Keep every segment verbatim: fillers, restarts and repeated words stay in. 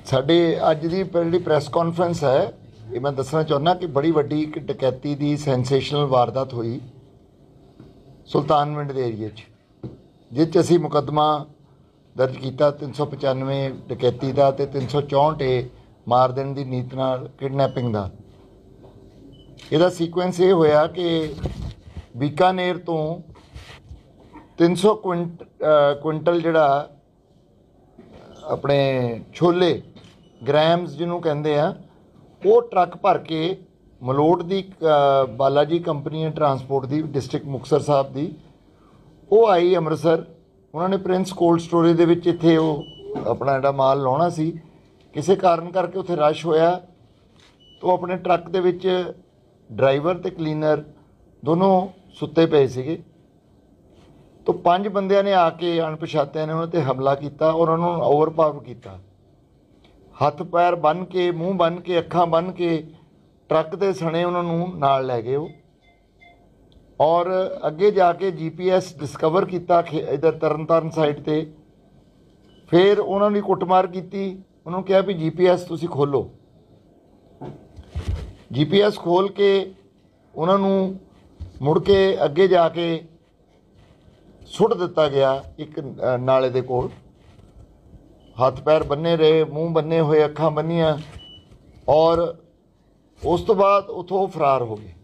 साडे अज दी जिहड़ी press conference है ये मैं दसना चाहुंदा कि बड़ी वड्डी एक डकैती दी सेंसेशनल वारदात हुई सुल्तानविंड दे एरिए च, जिस असीं मुकदमा दर्ज किया तीन सौ पचानवे डकैती का तो तीन सौ चौंठ ए मार देने की नीत नाल किडनैपिंग का। इहदा सीक्वेंस ये होया कि बीकानेर तो तीन सौ क्विंट क्विंटल जिहड़ा अपने छोले ग्रैम्स जिन्होंने कहते हैं वो ट्रक भर के मलोट की बालाजी कंपनी ट्रांसपोर्ट की डिस्ट्रिक्ट मुक्तसर साहब की वो आई अमृतसर। उन्होंने प्रिंस कोल्ड स्टोरेज दे विच इत्थे वो अपना जिहड़ा माल लाउणा सी, किसी कारण करके उत्थे रश होया तो अपने ट्रक दे विच ड्राइवर ते क्लीनर दोनों सुत्ते पे सीगे। तो पांच बंदियां ने आके अणपछातियां ने उन्हां ते हमला किया और उन्होंने ओवरपावर किया, हथ पैर बन के मूँह बन के अखां बन के ट्रक के सने उन्होंने नाल लै गए और अगे जाके जी पी एस डिस्कवर किया इधर तरन तारण साइड ते। फिर उन्होंने कुटमार की, उन्होंने कहा भी जी पी एस तुसी खोलो। जी पी एस खोल के उन्होंने मुड़ के अगे जाके सुट दिता गया एक नाले दे कोल। हथ पैर बन्ने रहे, मूँह बन्ने हुए, अखां बन्नियां और उस तो बाद उतों फरार हो गए।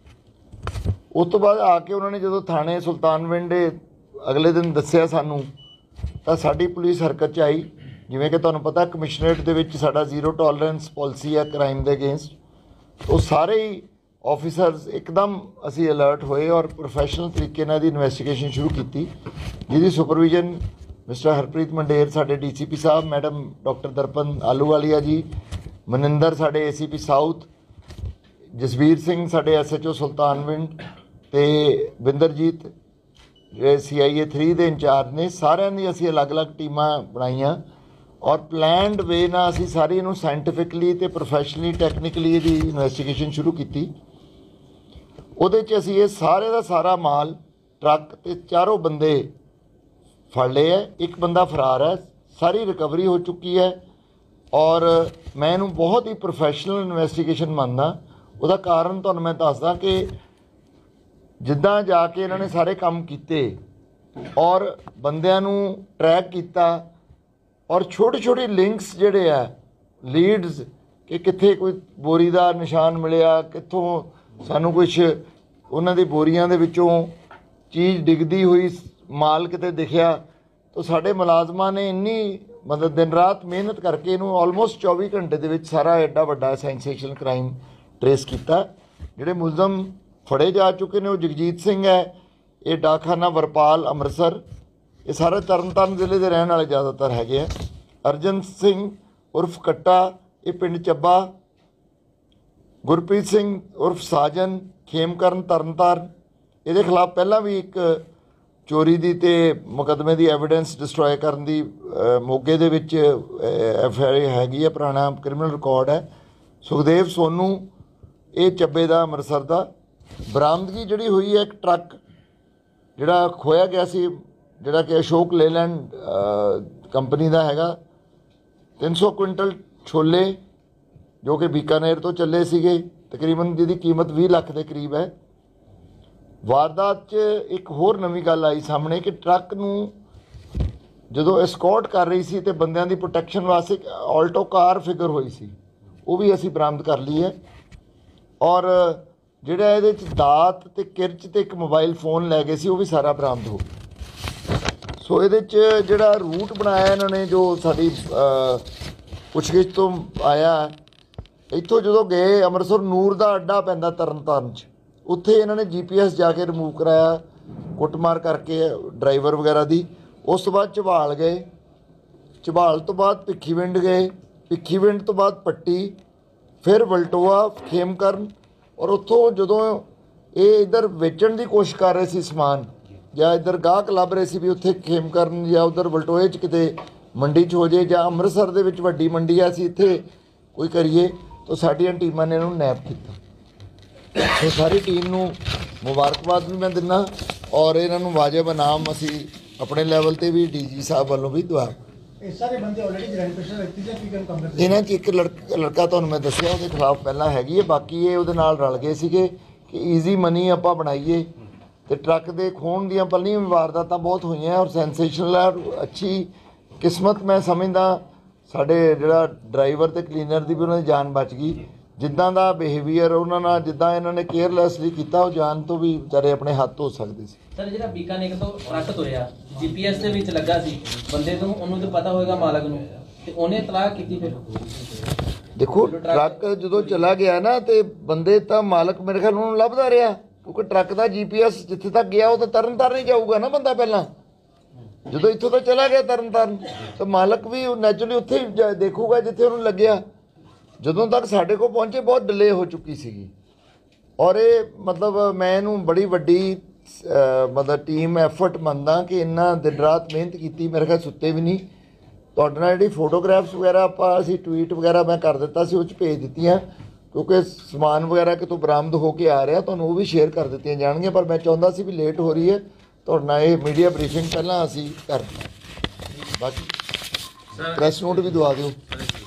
उस तो बाद आके उन्होंने जो थाने सुल्तानविंड अगले दिन दस्सिया सानू तो साडी पुलिस हरकत च आई। जिवें कि तुहानूं पता कमिश्नरेट दे विच साडा जीरो टॉलरेंस पॉलिसी है क्राइम के अगेंस्ट, तो सारे ही ऑफिसर्स एकदम असी अलर्ट होए और प्रोफैशनल तरीके नाल दी इन्वैस्टिगेशन शुरू की, जिहदी सुपरविजन मिस्टर हरप्रीत मंडेर साडे डी सी पी साहब, मैडम डॉक्टर दरपन आलूवालिया जी, मनिंदर साडे A C P south, Jasvir Singh साडे एस एच ओ सुल्तानविंड ते बिंदरजीत जे सी आई ए थ्री के इंचार्ज ने, सारिਆਂ ਦੀ ਅਸੀਂ अलग-अलग टीमां बनाईयां और प्लैंड वे ना ਅਸੀਂ सारी इनू साइंटिफिकली ते प्रोफैशनली टैक्नीकली ਇਹਦੀ इन्वैस्टिगेशन शुरू की। ਉਹਦੇ 'ਚ ਅਸੀਂ ਇਹ ਸਾਰੇ ਦਾ ਸਾਰਾ माल ट्रक ते चारों बंदे फड़ लए है, एक बंदा फरार है, सारी रिकवरी हो चुकी है और मैं इनू बहुत ही प्रोफैशनल इन्वैस्टिगेशन मानदा। ਉਹਦਾ कारण ਤੁਹਾਨੂੰ मैं दसदा कि जिद्दां जाके इन्होंने सारे काम किए और बंदियां नू ट्रैक किया और छोटे छोटे लिंक्स जिहड़े आ लीड्स कि कित्थे कोई बोरी का निशान मिलिया, कित्थों सानू कुछ उन्हां दी बोरियां दे विचों चीज़ डिगदी हुई माल किते दिखिया। तो साडे मुलाजमां ने इन्नी मतलब दिन रात मेहनत करके इनू ऑलमोस्ट चौबी घंटे दे विच सारा एडा वड्डा सेंसेशनल क्राइम ट्रेस किया। जिहड़े मुलजम फड़े जा चुके हैं वो जगजीत सिंह है, ये डाकखाना वरपाल अमृतसर, ये सारे तरन तारण जिले के रहने वाले ज़्यादातर है। अर्जन सिंह उर्फ कट्टा ये पिंड ਚੱਬਾ, गुरप्रीत सिंह उर्फ साजन खेमकਰਨ तरन तारण, ये खिलाफ पहला भी एक चोरी की तो मुकदमे की एविडेंस डिस्ट्रॉय करने की मोगे दे विच एफ आई आर हैगी है, पुराना क्रिमिनल रिकॉर्ड है। सुखदेव सोनू ये ਚੱਬੇ ਦਾ अमृतसर का। बरामदगी जिहड़ी हुई है एक ट्रक जिहड़ा खोया गया सी, जिहड़ा कि अशोक लेलैंड कंपनी का हैगा, तीन सौ क्विंटल छोले जो कि बीकानेर तो चले सीगे, तकरीबन जिहदी कीमत भी लाख के करीब है। वारदात च एक होर नवीं गल आई सामने कि ट्रक नूं जदों एस्कॉर्ट कर रही सी तो बंदियां दी प्रोटैक्शन वास्ते एक ऑल्टो कार फिगर हुई सी, वो भी असीं बरामद कर ली है। और जिहड़ा इहदे च दात ते किरच ते एक मोबाइल फोन लै गए सी, वो भी सारा बरामद हो गया। सो इहदे च जिहड़ा रूट बनाया इन्होंने जो साडी पुछगिछ तो आया, इत्थों जदों गए अमृतसर नूर का अड्डा पैंदा तरन तारण च, उत्थे इन्होंने जी पी एस जाके रिमूव कराया कुटमार करके ड्राइवर वगैरह दी। उस तो बाद झबाल गए, झबाल तो बाद भिखीविंड गए, भिखीविंड तो बाद पट्टी, फिर वलटोआ खेमकਰਨ और उत्थों जदों ये इधर वेचण की कोशिश कर रहे सी समान या इधर गाहक लभ रहे सी भी उत्थे खेमकਰਨ या उधर वलटोए च किते मंडी च हो जाए या अमृतसर दे विच वड्डी मंडी आ असीं इत्थे कोई करिए, तो साडियां टीमां ने इहनूं नैप कीता। तो सारी टीम नूं मुबारकबाद भी मैं दिना और इन्हां नूं वाजिब इनाम असीं अपने लैवल ते भी डी जी साहब वालों भी दुआ ਇਹ ਸਾਰੇ ਬੰਦੇ ਆਲਰੇਡੀ ਜੁਆਇਨ ਪੇਸ਼ਾ ਵਿਅਕਤੀ ਜਾਂ ਕੀ ਕੰਮ ਕਰਦੇ? ਇਹਨਾਂ 'ਚ ਇੱਕ ਲੜਕਾ ਲੜਕਾ ਤੁਹਾਨੂੰ ਮੈਂ ਦੱਸਿਆ ਉਹਦੇ ਖਿਲਾਫ ਪਹਿਲਾਂ ਹੈਗੀ ਹੈ, ਬਾਕੀ ਇਹ ਉਹਦੇ ਨਾਲ ਰਲ ਗਏ ਸੀਗੇ ਕਿ ਈਜ਼ੀ ਮਨੀ ਆਪਾਂ ਬਣਾਈਏ ਤੇ ਟਰੱਕ ਦੇ ਖੋਹਣ ਦੀਆਂ ਪਹਿਲੀਆਂ ਵਾਰਦਾਤਾਂ ਬਹੁਤ ਹੋਈਆਂ ਔਰ ਸੈਂਸੇਸ਼ਨਲ ਹੈ। ਅੱਛੀ ਕਿਸਮਤ ਮੈਂ ਸਮਝਦਾ ਸਾਡੇ ਜਿਹੜਾ ਡਰਾਈਵਰ ਤੇ ਕਲੀਨਰ ਦੀ ਵੀ ਉਹਨਾਂ ਦੀ ਜਾਨ ਬਚ ਗਈ। ਜਿੱਦਾਂ ਦਾ ਬਿਹੇਵੀਅਰ ਉਹਨਾਂ ਨਾਲ, ਜਿੱਦਾਂ ਇਹਨਾਂ ਨੇ ਕੇਅਰਲੈਸਲੀ ਕੀਤਾ, ਉਹ ਜਾਨ ਤੋਂ ਵੀ ਵਿਚਾਰੇ ਆਪਣੇ ਹੱਥ ਧੋ ਸਕਦੇ ਸੀ। ਸਰ ਜਿਹੜਾ ਬੀਕਾਨੇਰ ਤੋਂ ਟਰੱਕ ਤੁਰਿਆ ਜੀਪੀਐਸ ਦੇ ਵਿੱਚ ਲੱਗਾ ਸੀ ਬੰਦੇ ਨੂੰ, ਉਹਨੂੰ ਤਾਂ ਪਤਾ ਹੋਏਗਾ ਮਾਲਕ ਨੂੰ, ਤੇ ਉਹਨੇ ਤਲਾਹ ਕੀਤੀ ਫਿਰ? ਦੇਖੋ ਟਰੱਕ ਜਦੋਂ ਚਲਾ ਗਿਆ ਨਾ ਤੇ ਬੰਦੇ ਤਾਂ ਮਾਲਕ ਮੇਰੇ ਖਿਆਲ ਉਹਨੂੰ ਲੱਭਦਾ ਰਿਹਾ, ਕਿਉਂਕਿ ਟਰੱਕ ਦਾ ਜੀਪੀਐਸ ਜਿੱਥੇ ਤੱਕ ਗਿਆ ਉਹ ਤਾਂ ਤਰਨ ਤਾਰਨ ਹੀ ਜਾਊਗਾ ਨਾ ਬੰਦਾ। ਪਹਿਲਾਂ ਜਦੋਂ ਇੱਥੋਂ ਤਾਂ ਚਲਾ ਗਿਆ ਤਰਨ ਤਾਰਨ, ਤਾਂ ਮਾਲਕ ਵੀ ਨੈਚੁਰਲੀ ਉੱਥੇ ਹੀ ਦੇਖੂਗਾ ਜਿੱਥੇ ਉਹਨੂੰ ਲੱਗਿਆ। ਜਦੋਂ ਤੱਕ ਸਾਡੇ ਕੋਲ ਪਹੁੰਚੇ ਬਹੁਤ ਡਿਲੇ ਹੋ ਚੁੱਕੀ ਸੀਗੀ ਔਰ ਇਹ ਮਤਲਬ ਮੈਂ ਇਹਨੂੰ ਬੜੀ ਵੱਡੀ ਮਤਲਬ ਟੀਮ ਐਫਰਟ ਮੰਨਦਾ ਕਿ ਇੰਨਾ ਦਿਨ ਰਾਤ ਮਿਹਨਤ ਕੀਤੀ, ਮੇਰੇ ਖਿਆਲ ਸੁੱਤੇ ਵੀ ਨਹੀਂ। ਤੁਹਾਡੇ ਨਾਲ ਜਿਹੜੀ ਫੋਟੋਗ੍ਰਾਫਸ ਵਗੈਰਾ ਆਪਾਂ ਅਸੀਂ ਟਵੀਟ ਵਗੈਰਾ ਮੈਂ ਕਰ ਦਿੱਤਾ ਸੀ, ਉਹ 'ਚ ਭੇਜ ਦਿੱਤੀਆਂ, ਕਿਉਂਕਿ ਸਮਾਨ ਵਗੈਰਾ ਕਿਤੋਂ ਬਰਾਮਦ ਹੋ ਕੇ ਆ ਰਿਹਾ, ਤੁਹਾਨੂੰ ਉਹ ਵੀ ਸ਼ੇਅਰ ਕਰ ਦਿੱਤੀਆਂ ਜਾਣਗੀਆਂ। ਪਰ ਮੈਂ ਚਾਹੁੰਦਾ ਸੀ ਵੀ ਲੇਟ ਹੋ ਰਹੀ ਹੈ, ਤੁਹਾਡੇ ਨਾਲ ਇਹ ਮੀਡੀਆ ਬਰੀਫਿੰਗ ਪਹਿਲਾਂ ਅਸੀਂ ਕਰ ਦਿੱਤੀ। ਬਾਕੀ ਪ੍ਰੈਸ ਨੋਟ ਵੀ ਦਵਾ ਦਿਓ।